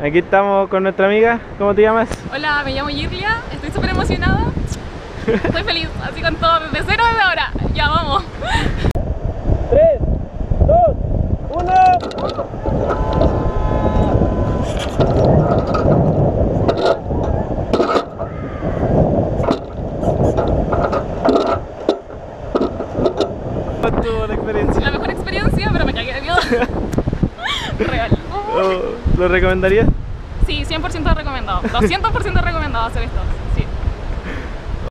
Aquí estamos con nuestra amiga. ¿Cómo te llamas? Hola, me llamo Yirlia, estoy súper emocionada. Estoy feliz, así con todo, desde cero desde ahora. Ya, vamos. 3, 2, 1. ¿Cómo estuvo la experiencia? La mejor experiencia, pero me cagué de miedo. Real. ¿Lo recomendarías? Sí, 100% recomendado. 200% recomendado hacer esto.